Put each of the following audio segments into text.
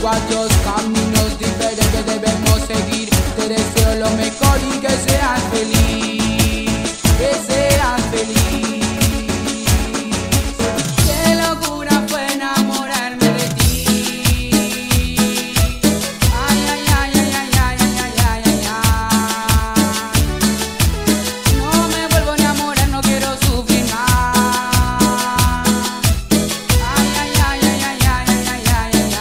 digo adiós, caminos diferentes debemos seguir. Te deseo lo mejor y que seas feliz, que seas feliz. Qué locura fue enamorarme de ti. Ay, ay, ay, ay, ay, ay, ay, ay, ay, ay. No me vuelvo a enamorar, no quiero sufrir más. Ay, ay, ay, ay, ay, ay, ay, ay, ay, ay.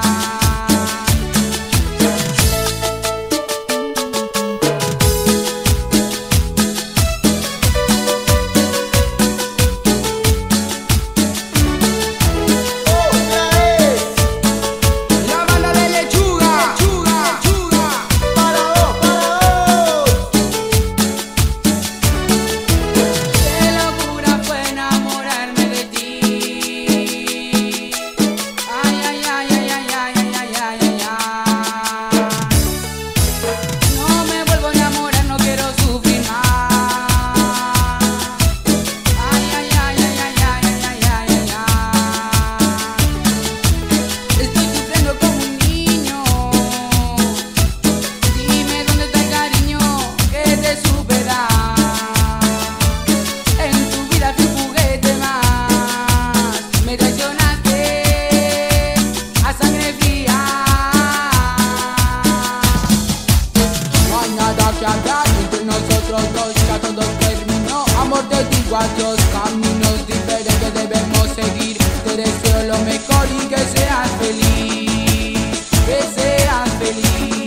Otra vez, La banda de lechuga, para vos, para vos. qué locura fue enamorarme de ti. Ay, ay, ay, ay, ay, ay, ay, ay, ay, ay. No me vuelvo a enamorar, no quiero sufrir más. Ay, ay, ay, ay, ay, ay, ay, ay, ay, ay. Estoy sufriendo como un niño. Dime dónde está el cariño que te supe dar. En tu vida fui un juguete más. Me traicionaste a sangre fría. No hay nada que hablar entre nosotros dos, ya todo terminó. Amor, te digo adiós, caminos diferentes debemos seguir. Te deseo lo mejor y que seas feliz, que seas feliz.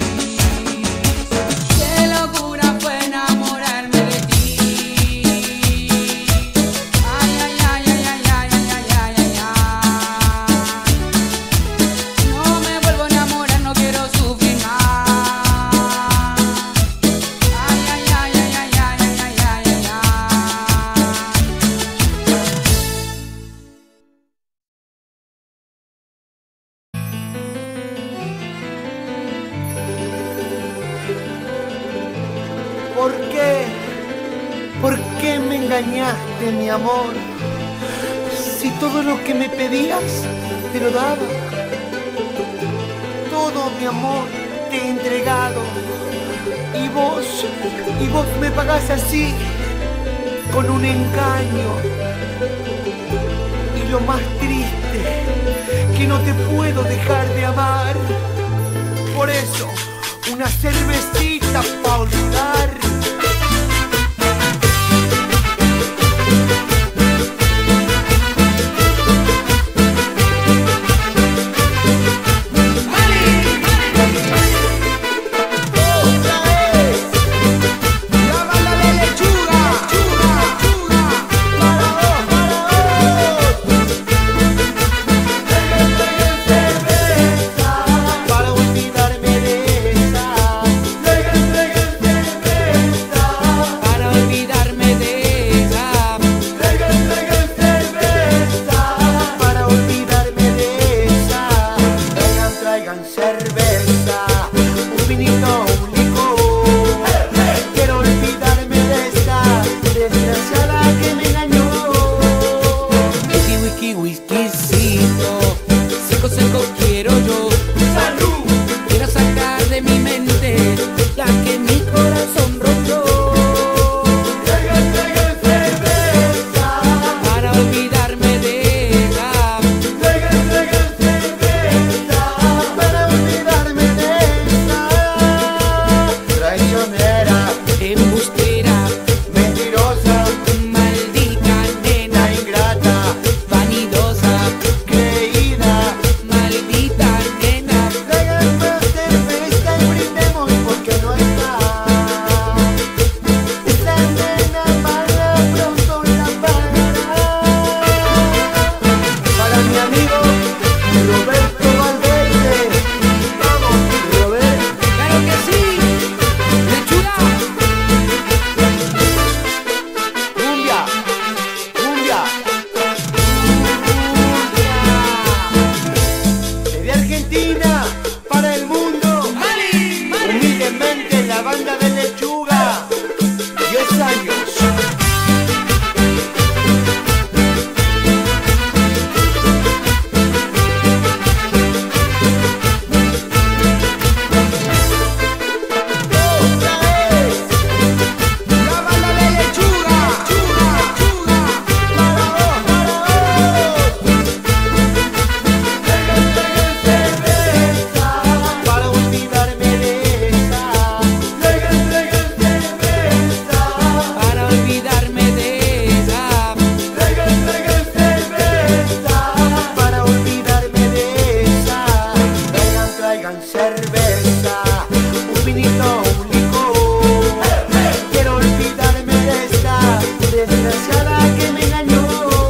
Qué locura fue enamorarme de ti. Ay, ay, ay, ay, ay, ay, ay, ay, ay, ay. No me vuelvo a enamorar, no quiero sufrir más. Ay, ay, ay, ay, ay, ay, ay, ay, ay, ay, ay. ¿Por qué? ¿Por qué me engañaste, mi amor? Si todo lo que me pedías te lo daba. Todo, mi amor, te he entregado. Y vos me pagás así, con un engaño. Y lo más triste, que no te puedo dejar de amar. Por eso, una cervecita pa' olvidar. Otra vez, La banda de lechuga, para vos, para vos. Para olvidarme de esa. para olvidarme de ella. Para olvidarme de esa. Traigan cerveza, un vinito, un licor. Quiero olvidarme de esa desgraciada que me engañó. Whisky, whisky, whiskycito, seco, seco quiero yo. ¡Salud! Quiero sacar de mi mente la que mi corazón rompió. Traigan cerveza. Para olvidarme de ella. Traigan cerveza. Para olvidarme de esa. Traicionera, Embustera, mentirosa, desgraciada que me engañó.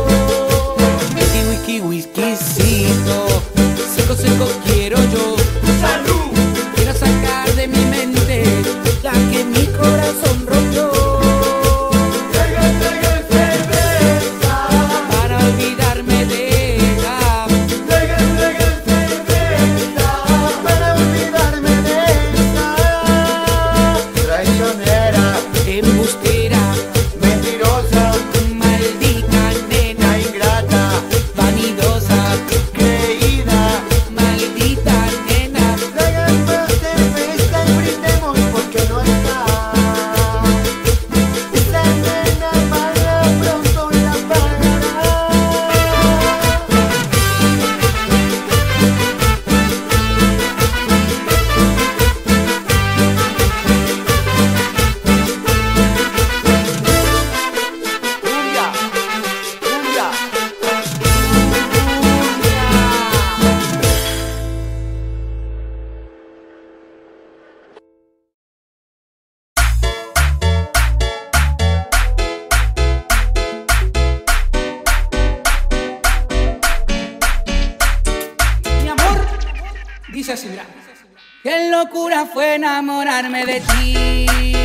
Wiki, whiskycito, seco, seco quiero yo. ¡Salud! Quiero sacar de mi mente la que mi corazón rompió. Traigan cerveza. Para olvidarme de ella. Traigan cerveza. Para olvidarme de esa traicionera, Embustera, mentirosa, maldita nena, ingrata, vanidosa, creída. maldita nena. Traigan más cerveza y brindemos porque no está. Esa nena mala pronto la pagará. Cumbia, cumbia, Mi amor, dice así, mira. Qué locura fue enamorarme de ti.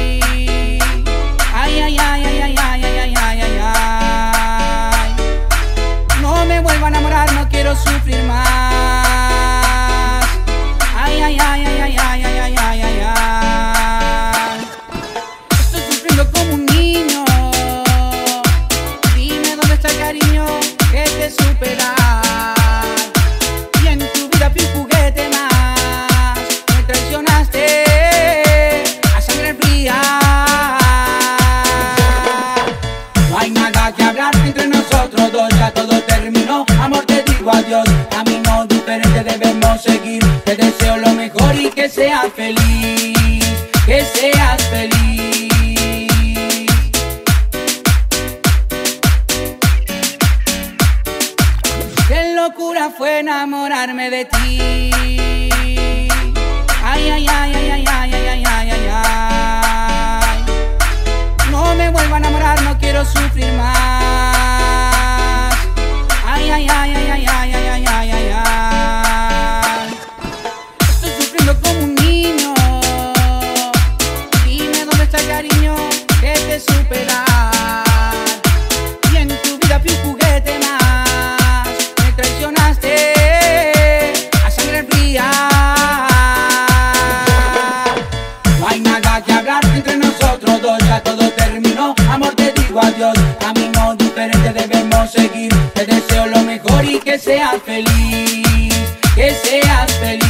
Ay, ay, ay, ay, ay, ay, ay, ay, ay, ay, ay. No me vuelvo a enamorar, no quiero sufrir más. Ay, ay, ay, ay, ay, ay, ay, ay, ay, ay, ay. Estoy sufriendo como un niño. Dime dónde está el cariño que te supera. Y en tu vida fui un juguete más. Me traicionaste a sangre fría. No hay nada que hablar entre nosotros dos, ya todo terminó. Amor, te digo adiós. Camino diferente debemos seguir. Te deseo lo mejor y que seas feliz. Que seas feliz. Qué locura fue enamorarme de ti. Ay, ay, ay, ay, ay, ay, ay, ay, ay, ay, ay. No me vuelvo a enamorar, no quiero sufrir más. Ay, ay, ay, ay, ay, ay, ay, ay, ay, ay, ay. Estoy sufriendo como un niño. Dime dónde está el cariño que te supera. Y en tu vida fui un juguete más. Me traicionaste a sangre fría. No hay nada que hablar entre nosotros dos, ya todo terminó. Amor, te digo adiós. Camino diferente debemos seguir. Te deseo lo mejor y que seas feliz. Que seas feliz.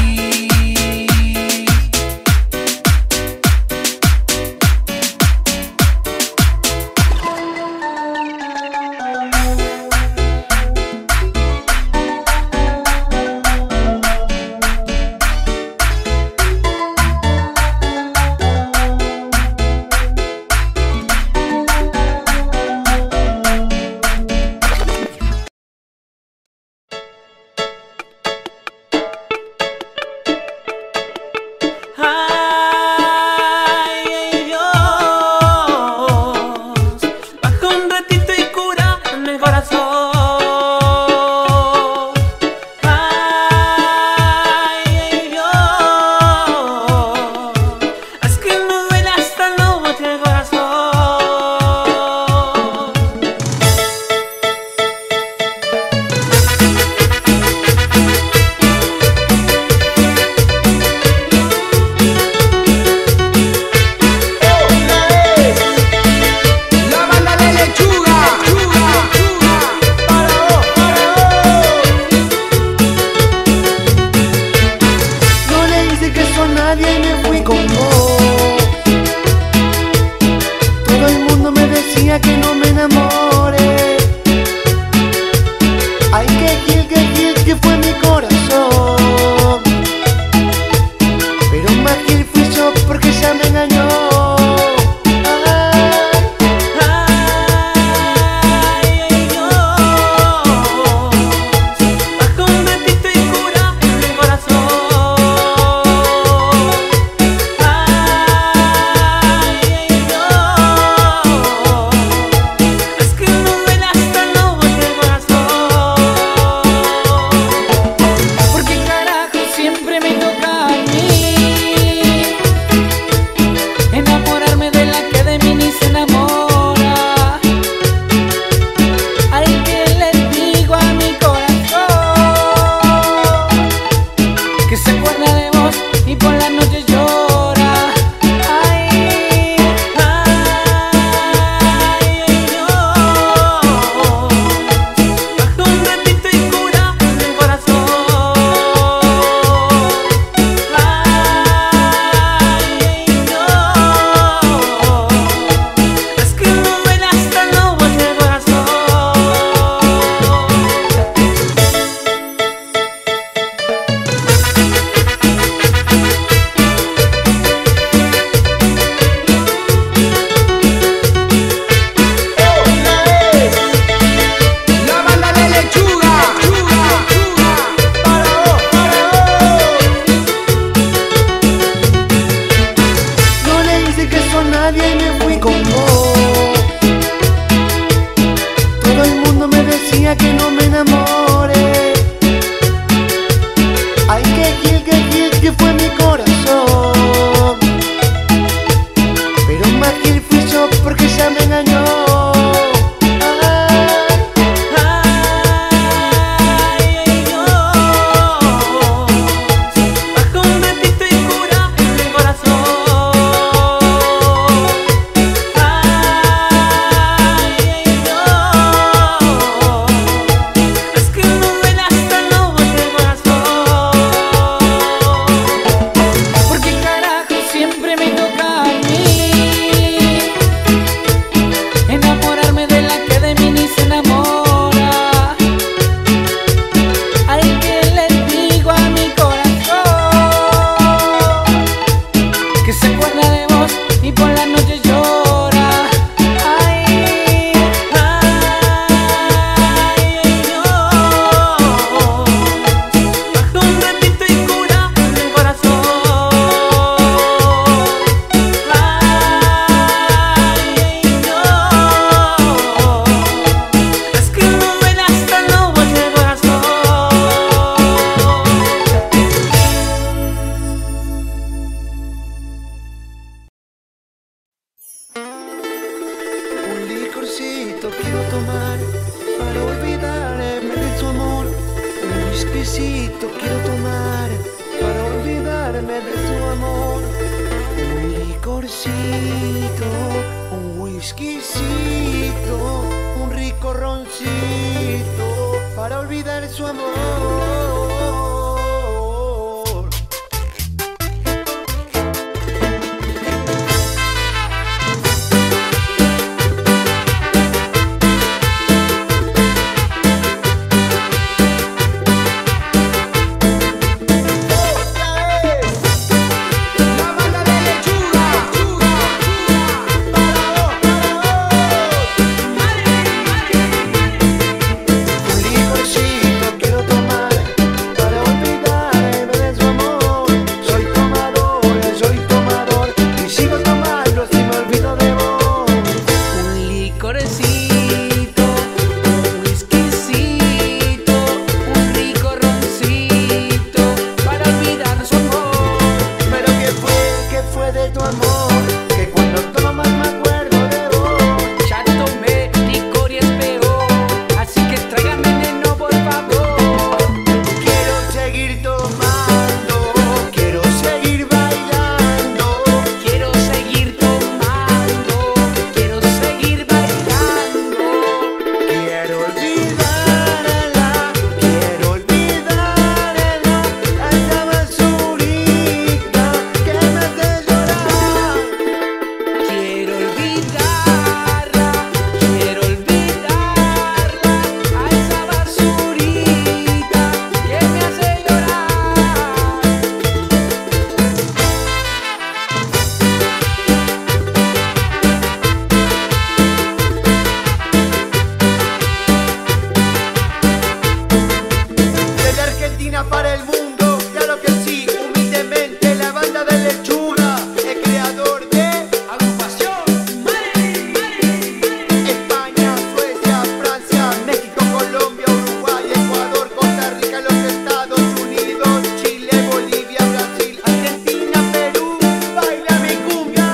whiskycito quiero tomar para olvidarme de su amor. Un whiskycito quiero tomar para olvidarme de su amor. Un licorcito, un whiskycito, un rico roncito para olvidar su amor. Para el mundo, claro que sí, humildemente la banda de Lechuga, el creador de Agrupación España, Suecia, Francia, México, Colombia, Uruguay, Ecuador, Costa Rica, los Estados Unidos, Chile, Bolivia, Brasil, Argentina, Perú, baila mi cumbia.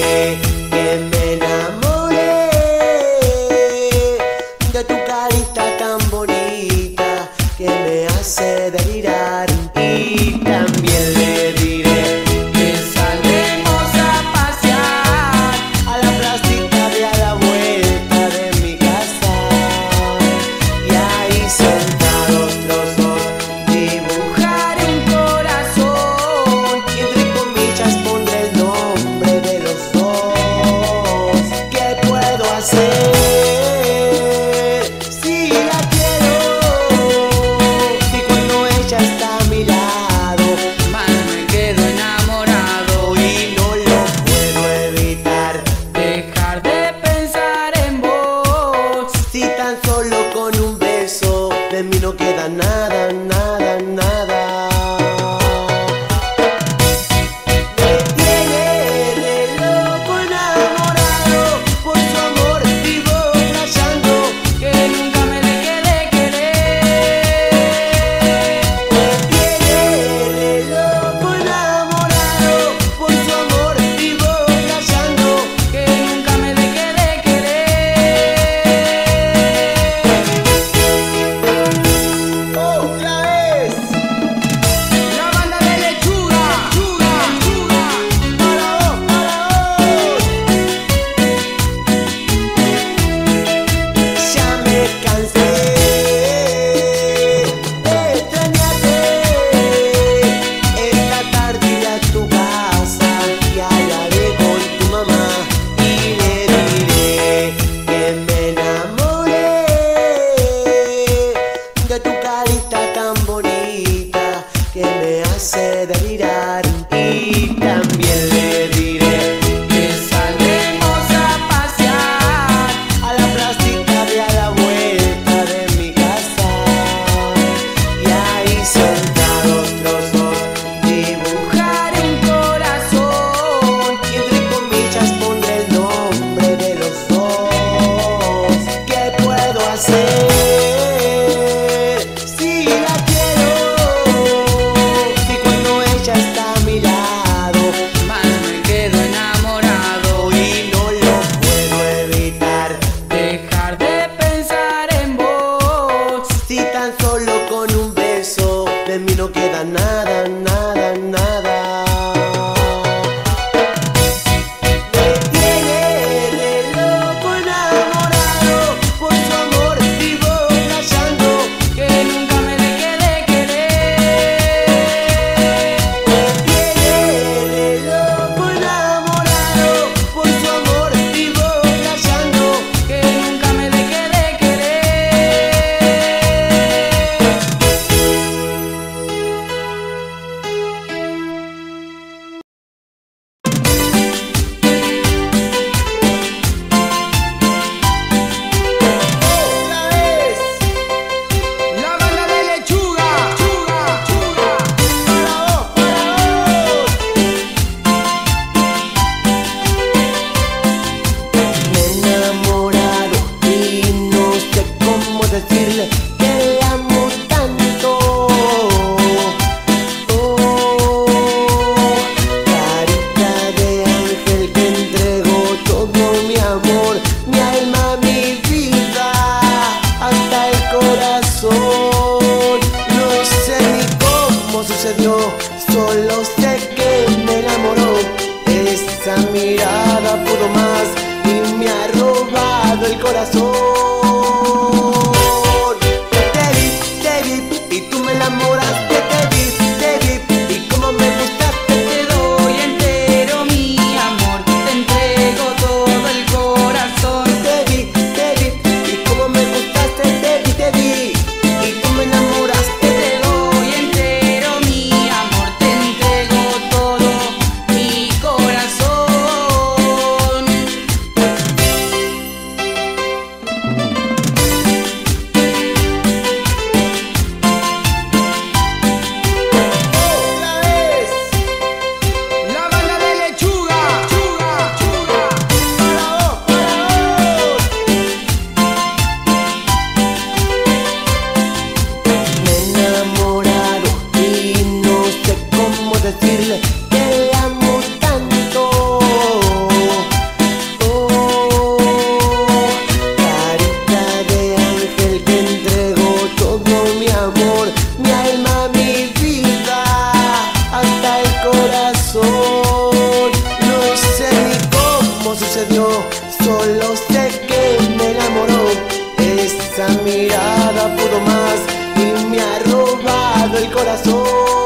de tu carita. tan solo con un beso de mí no queda nada, nada, nada. Me tiene de loco enamorado, por su amor vivo flasheando, que nunca me deje de querer. me tiene de loco enamorado, por su amor vivo flasheando, Que nunca me deje de querer. otra vez. La banda de lechuga, chuga, chuga. Para vos, para vos. Ya me cansé de extrañarte. Esta tarde iré a tu casa y hablaré con tu mamá y le diré que me enamoré de tu carita tan bonita que me hace delirar, y también le diré Que saldremos a pasear. a la placita de a la vuelta de mi casa, y ahí sentados los dos dibujaré Dibujaré un corazón. y entre comillas pondré el nombre de los dos. ¿Qué puedo hacer si la quiero? Si cuando ella está a mi lado Más me quedo enamorado. y no lo puedo evitar. Dejar de pensar en vos. Si tan solo con un beso de mí no queda nada, nada, nada. Me tiene de loco enamorado, por su amor vivo flasheando, Que nunca me deje de querer. me tiene de loco enamorado, por su amor vivo flasheando. Que nunca me deje de querer. Otra vez. La banda de lechuga, chuga, chuga. Para vos, me he enamorado y no sé cómo decirle que la amo tanto. Oh, carita de ángel que entregó todo mi amor, mi alma, mi vida, hasta el corazón. No sé ni cómo sucedió, solo sé que me enamoró. Esa mirada pudo más y me ha robado el corazón. Te vi y tú me enamoraste. Te vi y como me gustaste. Te doy entero mi amor. Te entrego todo el corazón. Te vi y como me gustaste. Te vi y tú me enamoraste. Te doy entero mi amor. Te entrego todo mi corazón. Otra vez. La banda de lechuga, chuga, chuga. Para vos, me he enamorado y no sé cómo decirle que la amo tanto. Oh, carita de ángel que entregó todo mi amor, mi alma, mi vida, hasta el corazón. No sé ni cómo sucedió, solo sé que me enamoró. Esa mirada pudo más y me ha robado el corazón.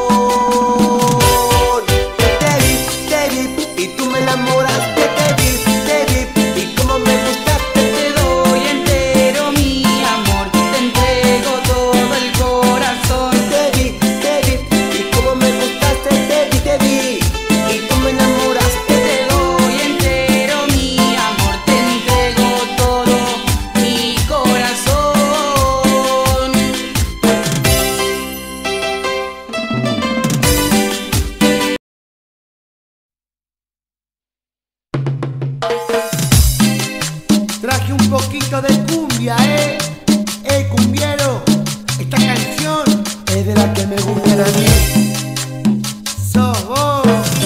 Te vi y tú me enamoraste. Te vi y como me gustaste. Te doy entero mi amor. Te entrego todo el corazón. Te vi y como me gustaste. Te vi y tú me enamoraste. Te doy entero mi amor. Te entrego todo mi corazón. Dani, sos vos.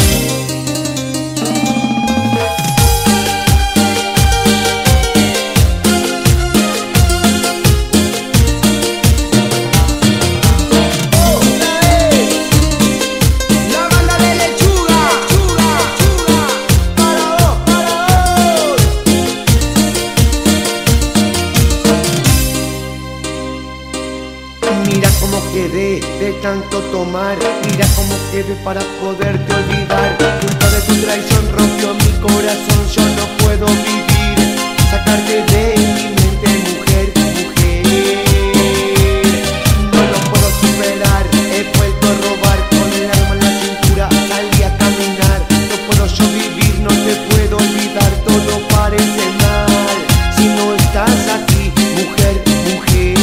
Mira cómo quedé de tanto tomar, mira cómo quedé para poderte olvidar. Culpa de tu traición rompió mi corazón, yo no puedo vivir, sacarte de mi mente, mujer, mujer. No lo puedo superar, he vuelto a robar con el alma en la cintura, salí a caminar. No puedo yo vivir, no te puedo olvidar, todo parece mal si no estás aquí, mujer, mujer.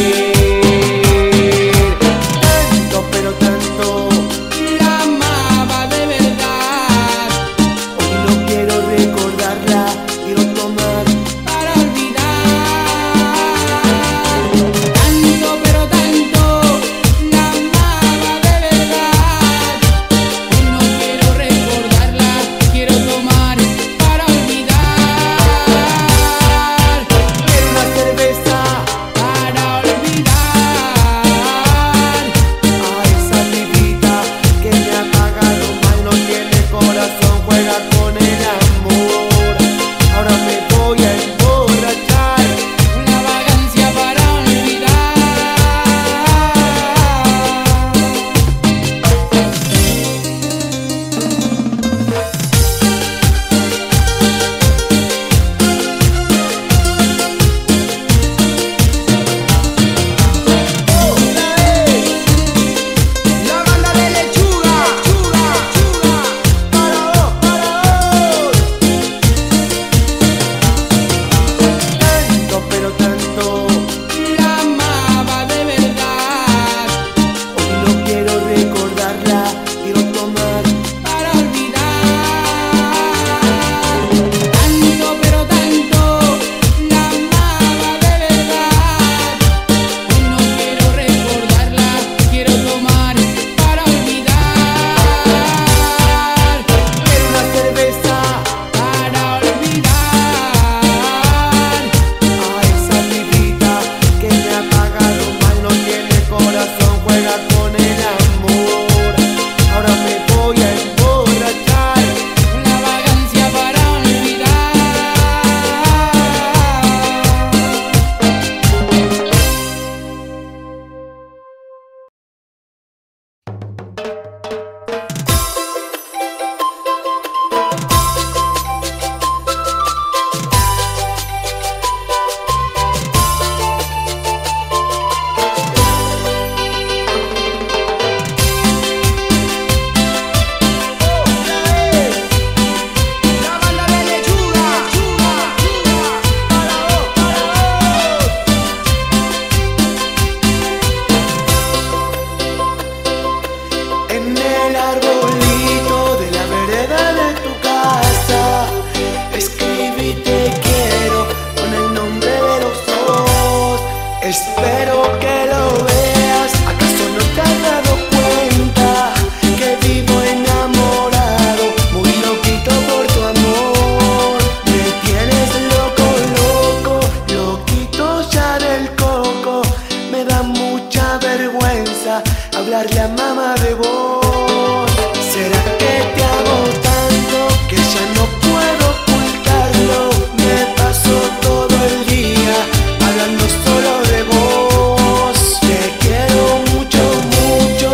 Espero que lo veas. ¿Acaso no te has dado cuenta que vivo enamorado, muy loquito por tu amor? Me tienes loco, loco, loquito ya del coco. Me da mucha vergüenza hablarle a mamá de vos. ¿Será que te amo tanto que ya no puedo ocultarlo? Me paso todo el día hablando solo de vos. Te quiero mucho, mucho,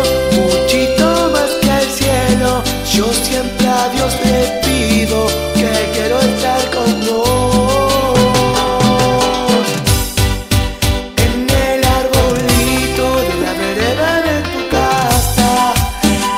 muchito más que el cielo. Yo siempre a Dios le pido que quiero estar con vos. En el arbolito de la vereda de tu casa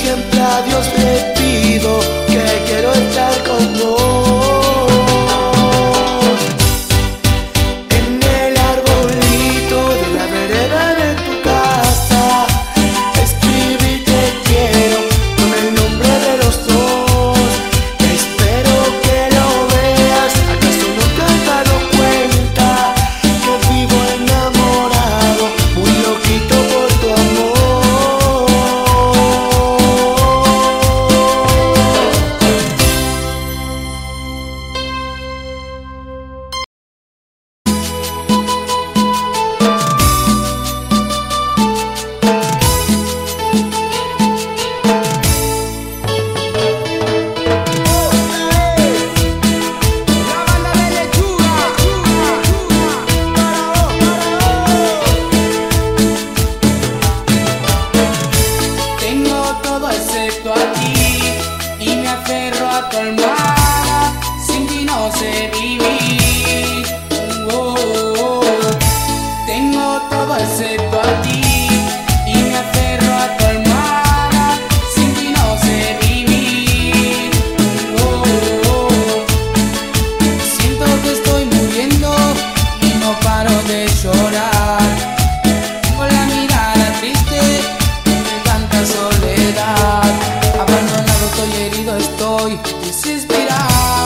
siempre a Dios le pido que quiero estar con vos. En el arbolito de la vereda de tu casa escribí te quiero con el nombre de los dos. Espero que lo veas, ¿acaso no te has dado cuenta que vivo enamorado, muy loquito por tu amor? La banda de lechuga. Tengo todo excepto a ti y me aferro a tu almohada. Sin ti no sé vivir. Oh, oh, oh. Tengo todo excepto a ti y me aferro a tu almohada. Sin ti no sé vivir. Oh, oh, oh. Siento que estoy muriendo y no paro de llorar. Tengo la mirada triste de tanta soledad. Abandonado estoy, herido estoy, desesperado.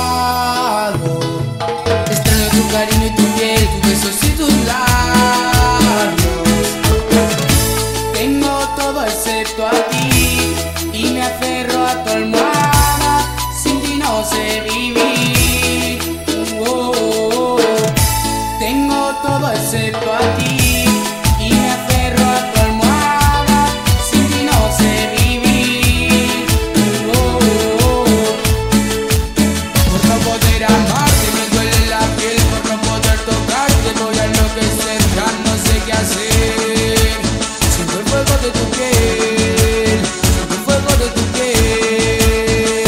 Extraño tu cariño y tu piel, tus besos y tus labios. Tengo todo excepto a ti y me aferro a tu almohada. Sin ti no sé vivir. Oh, oh, oh. Tengo todo excepto a ti y me aferro a tu almohada. Sin ti no sé vivir. Oh, oh, oh. Por no poder amarte me duele la piel, por no poder tocarte voy a enloquecer, ya no sé qué hacer. Siento el fuego de tu piel, siento el fuego de tu piel.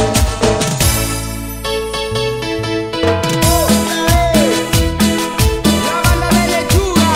La banda de lechuga.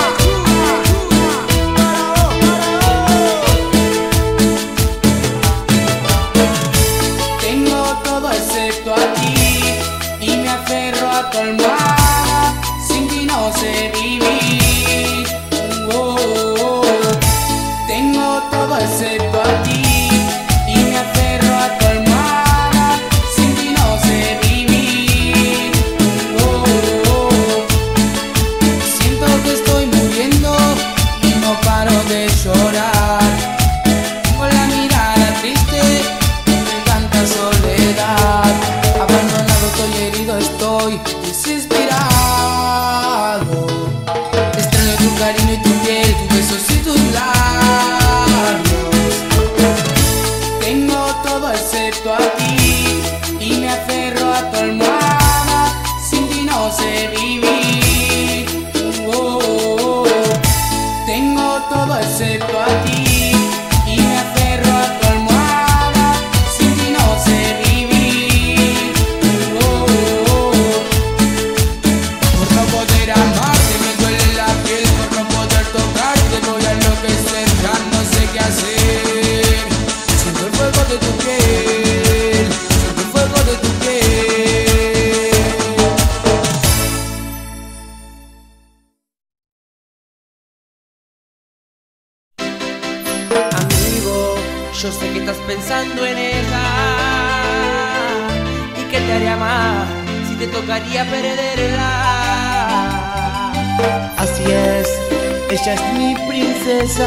Tengo todo excepto a ti y me aferro a tu almohada. Sin ti no sé vivir. Oh, oh, oh. Tengo todo excepto a ti y me aferro a tu almohada. Sin ti no sé vivir. Oh, oh, oh. Siento que estoy muriendo y no paro de llorar. Tengo la mirada triste de tanta soledad. Abandonado estoy, herido estoy, desesperado. Extraño tu cariño y tu piel, tus besos y tus labios. Tengo todo excepto a ti y me aferro a tu almohada. Sin ti no sé vivir. Oh, oh, oh. Tengo todo excepto a ti y me aferro a tu almohada. Sin ti no sé vivir. Oh, oh, oh. Por no poder amarte me duele la piel, por no poder tocarte voy a enloquecer, ya no sé qué hacer. Siento el fuego de tu piel, siento el fuego de tu piel. Amigo, yo sé que estás pensando en ella y que te haría mal si te tocaría perderla. Así es, ella es mi princesa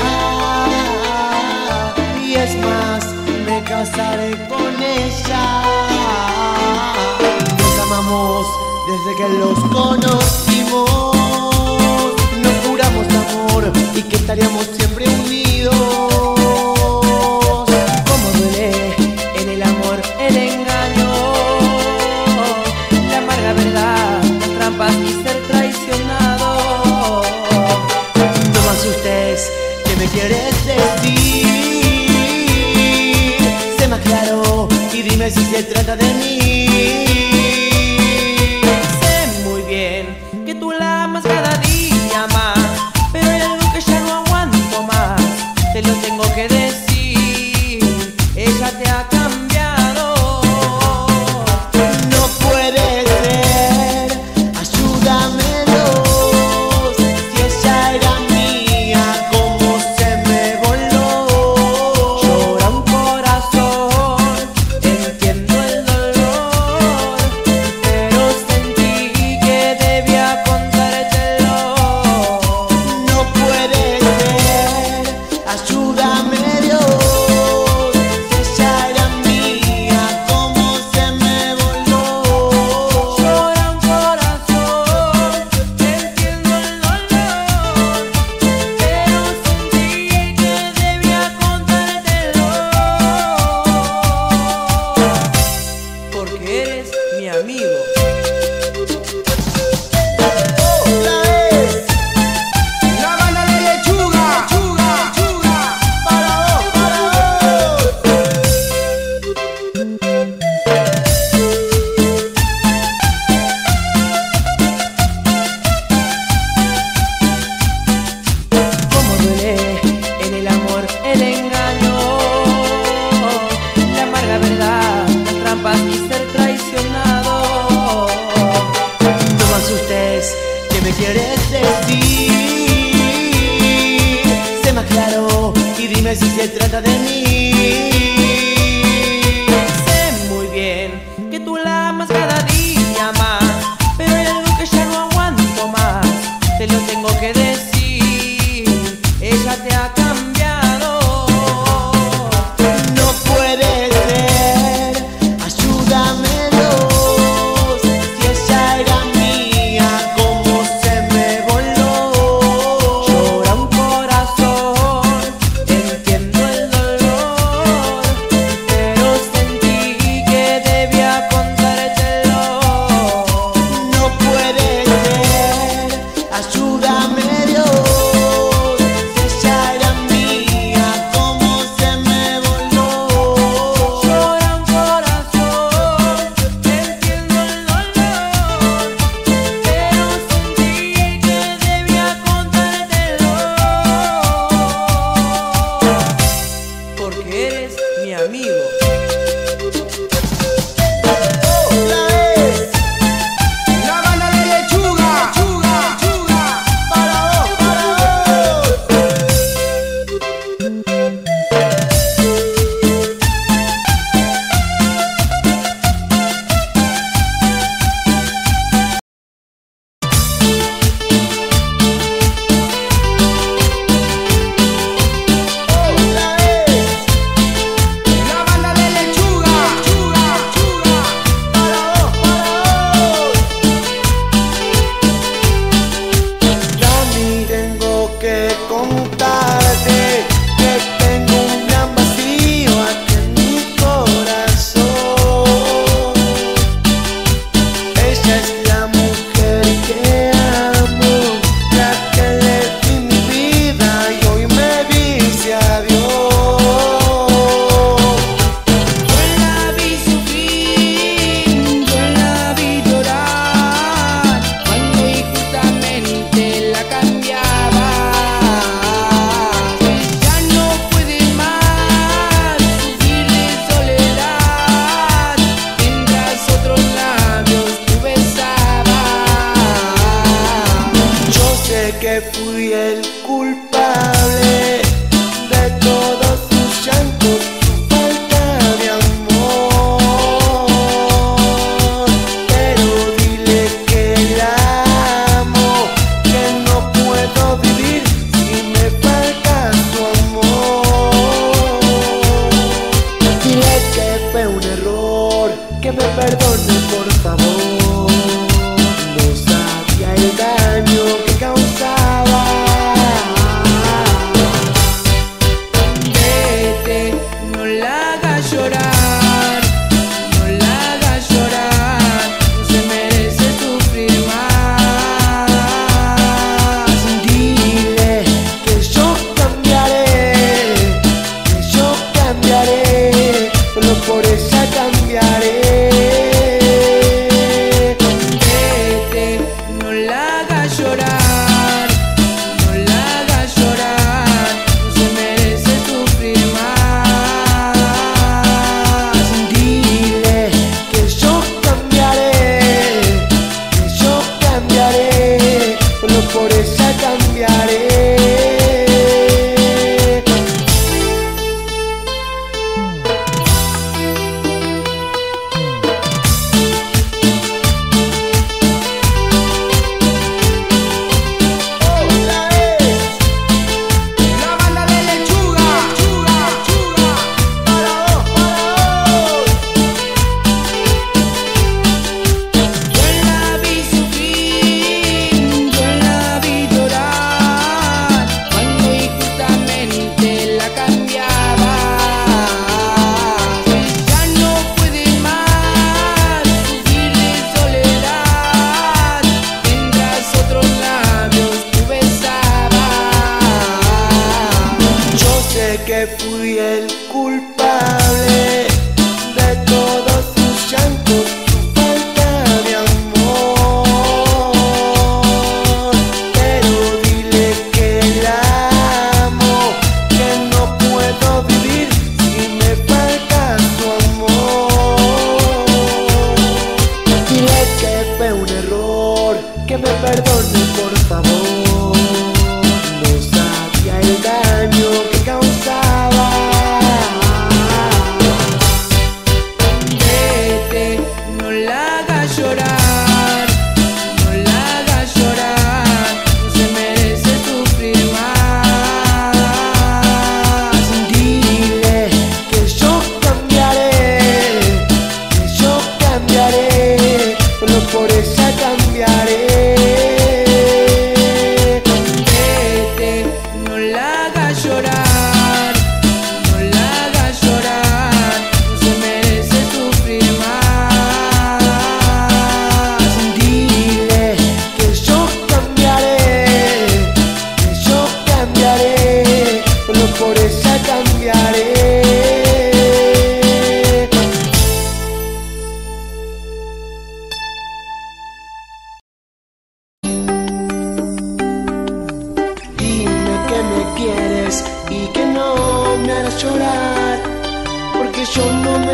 y es más, me casaré con ella. Nos amamos desde que los conocimos, nos juramos amor y que estaríamos siempre unidos. Como duele en el amor el engaño, la amarga verdad, las trampas y ser traicionado. No me asustes, ¿qué me quieres decir? Sé más claro y dime si se trata de mí. Sé muy bien que tú la amas cada día más, pero hay algo que ya no aguanto más, te lo tengo que decir. ella te ha cambiado. No puede ser, ayúdame Dios, si ella era mía, cómo se me voló. Llora un corazón, entiendo el dolor, pero sentí que debía contártelo. No puede ser, ayúdame Dios, si ella era mía, cómo se me voló. Llora un corazón, entiendo el dolor, pero sentí que debía contártelo. Porque eres mi amigo. Otra vez, La banda de lechuga, para vos. Cómo duele en el amor el engaño, la amarga verdad, las trampas y ser traicionado. No me asustes, ¿qué me quieres decir? Sé más claro y dime si se trata de mí. Sé muy bien que tú la amas cada día más, pero hay algo que ya no aguanto más. Te lo tengo que decir, ella te ha cambiado. No puede ser, ayúdame Dios, si ella era mía, cómo se me voló. Llora un corazón, entiendo el dolor, pero sentí que debía contártelo. No puede ser, ayúdame Dios, si ella era mía, cómo se me voló. Llora un corazón, entiendo el dolor, pero sentí que debía contártelo. Porque eres mi amigo. Otra vez, la banda de lechuga, para vos. Otra vez, la banda de lechuga, para vos. Dani, tengo que contarte que tengo un gran vacío aquí en mi corazón. Ella es la mujer que amo, la que le di mi vida y hoy me dice adiós. Yo la vi sufrir, yo la vi llorar, cuando injustamente la cambiaba. Ella no puede más sufrir de soledad, mientras otros labios tú besabas. Yo sé que fui el culpable de todos sus llantos, su falta de amor. Pero dile que la amo, que no puedo vivir si me falta su amor. Dile que fue un error, que me perdone por favor. No sabía el daño que causaba. Vete, no la hagas llorar, no la hagas llorar, no se merece sufrir más. Dile que yo cambiaré, solo por ella cambiaré.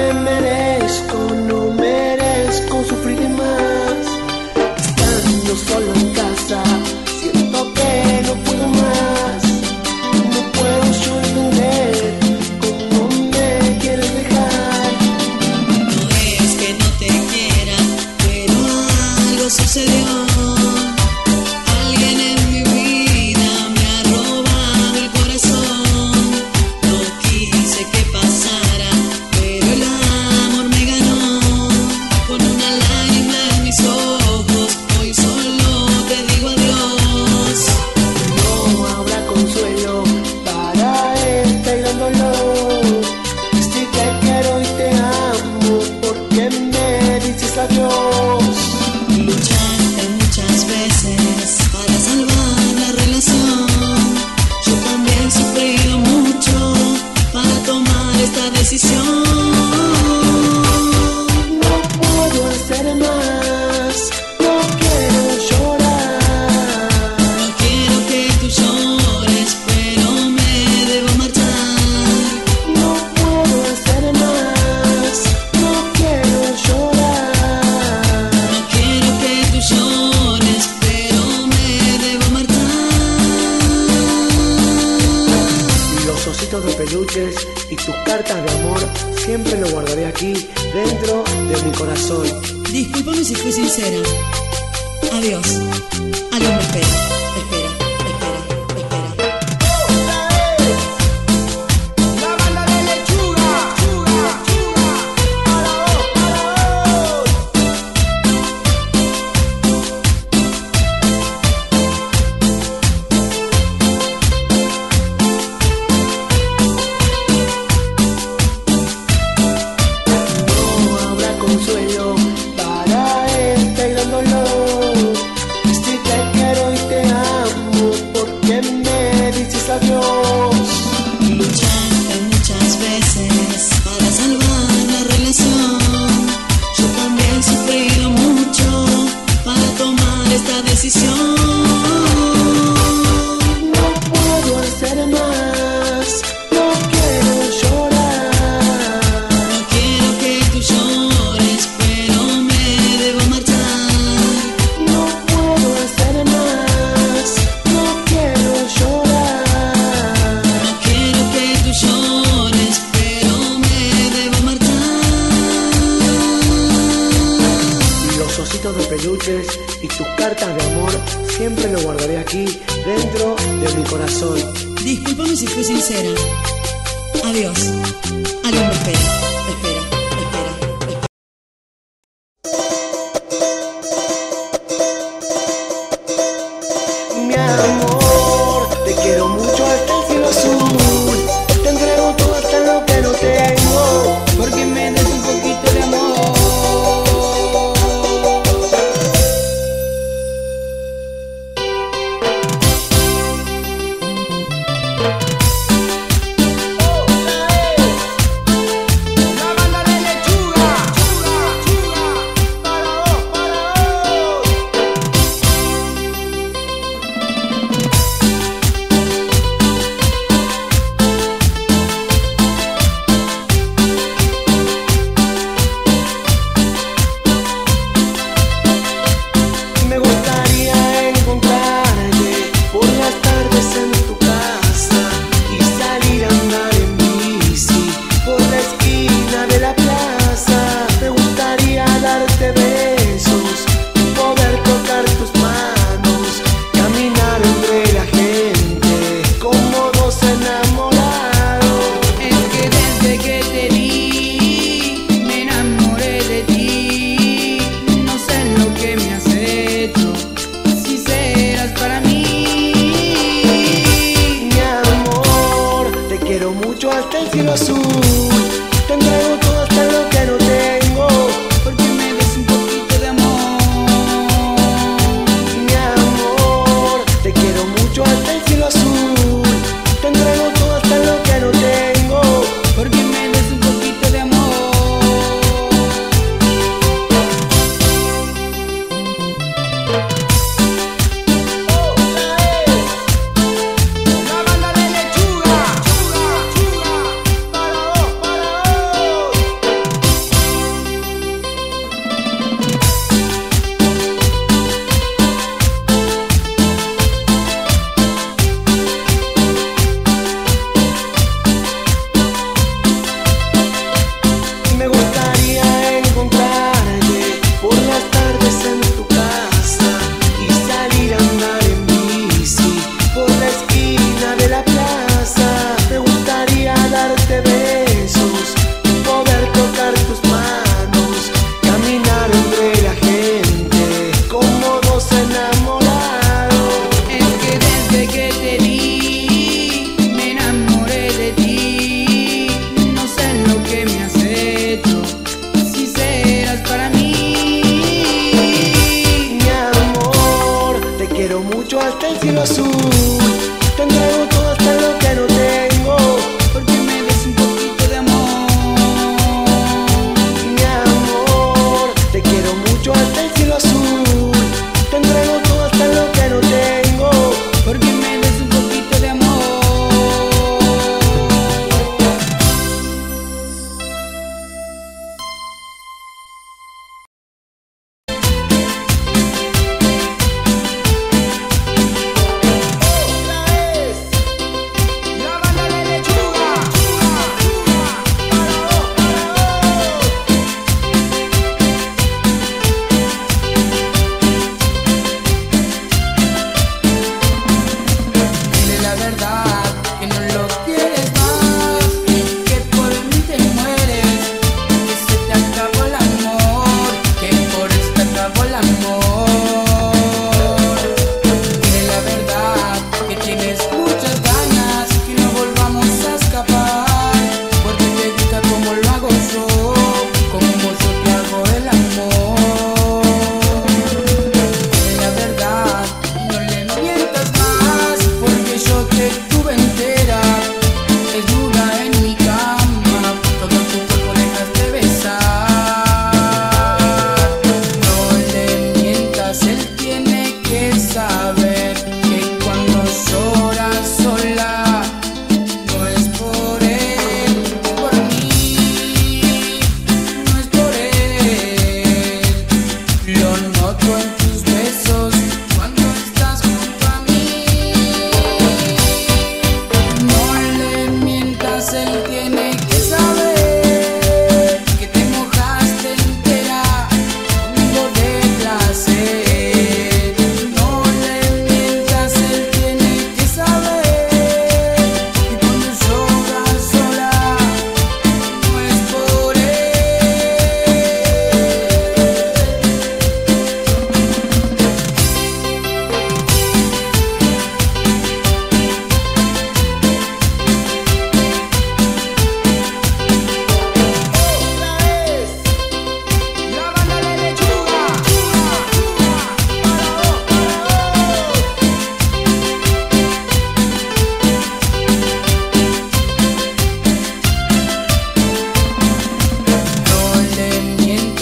me merezco, no merezco sufrir más. Estando solo en casa, siento que no puedo más. No puedo yo entender cómo me quieres dejar. No es que no te quiera, pero algo sucedió. Alguien en mi vida me ha robado el corazón. No quise que pasara, pero el amor me ganó. Con una lágrima en mis ojos, hoy solo te digo adiós. No habrá consuelo para este gran dolor. Si te quiero y te amo, ¿por qué me dices adiós? Luchaste muchas veces para salvar la relación. Yo también he sufrido mucho para tomar esta decisión. No puedo hacer más, no quiero llorar. No quiero que tú llores, pero me debo marchar. No puedo hacer más, no quiero llorar. No quiero que tú llores, pero me debo marchar. Los ositos de peluches y tus cartas de amor siempre lo guardaré aquí, dentro de mi corazón. Discúlpame si fui sincera. Adiós. Alguien me espera. Espera. La banda de lechuga. No habrá consuelo para este gran dolor. Si te quiero y te amo, ¿por qué me dices adiós? Luchaste muchas veces para salvar la relación. Yo también he sufrido mucho para tomar esta decisión. No puedo hacer más, no quiero llorar. No quiero que tú llores, pero me debo marchar. No puedo hacer más, no quiero llorar. No quiero que tú llores, pero me debo marchar. Los ositos de peluches y tus cartas de amor siempre lo guardaré aquí, dentro de mi corazón. Discúlpame si fui sincera. Adiós. Alguien me espera. Espera. Mi amor, te quiero mucho hasta el cielo azul. Te entrego todo hasta lo que no tengo. Porque me des un poquito de amor.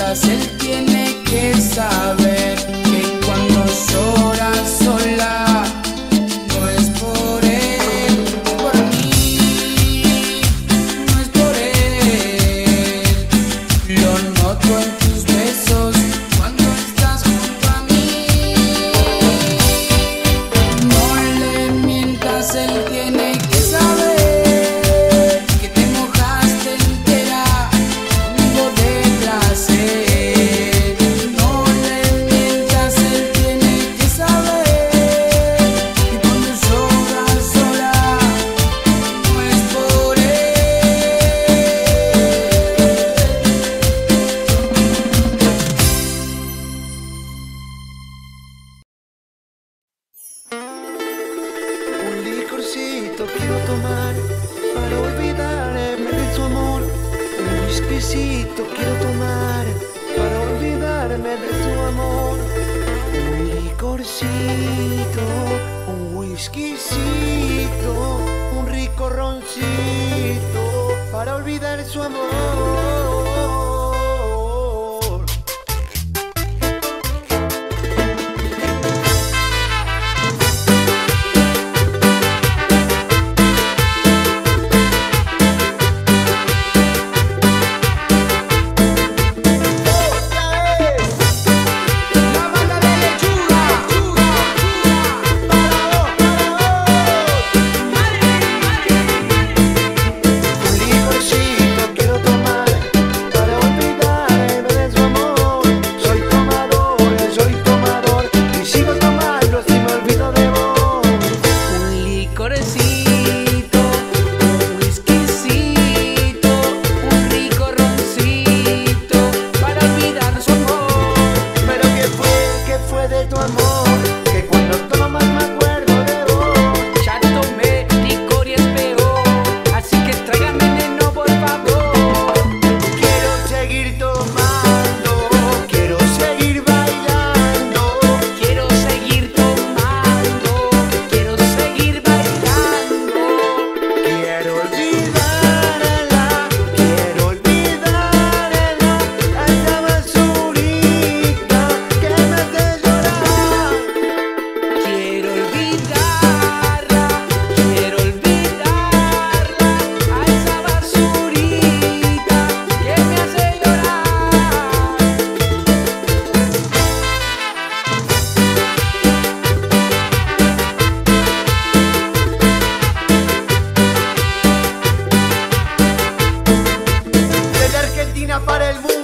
mientas, él tiene que saber que cuando lloras sola no es por él, es por mí, no es por él. Lo noto en tus besos cuando estás junto a mí. No le mientas, él tiene que saber que te mojaste entera conmigo de placer. No le mientas, él tiene que saber que cuando lloras sola no es por él. Un licorcito quiero tomar para olvidarme de su amor. Un whiskycito quiero tomar para olvidarme de su amor. Un licorcito, un whiskycito, un rico roncito para olvidar su amor. La banda de lechuga, Un licorcito quiero tomar para olvidarme de su amor. Soy tomador y sigo tomando si me olvido de vos. Un licorcito, un whiskycito, un rico roncito para olvidar su amor. Pero ¿qué fue de tu amor? Que cuando tomas me acuerdo de vos. Ya tomé licor y es peor, así que tráigame veneno por favor. Quiero seguir tomando, quiero seguir bailando. Quiero seguir tomando, quiero seguir bailando. Quiero olvidarla a esa basurita que me hace llorar. Quiero olvidarla a esa basurita que me hace Desde Argentina para el mundo.